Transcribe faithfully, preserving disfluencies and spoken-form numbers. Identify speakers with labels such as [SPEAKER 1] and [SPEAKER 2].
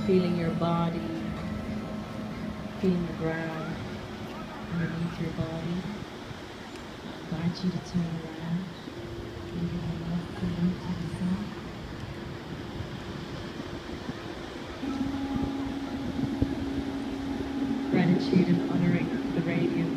[SPEAKER 1] feeling your body, feeling the ground underneath your body. I invite you to turn around. Give your left hand to the side. Gratitude and honoring the radiant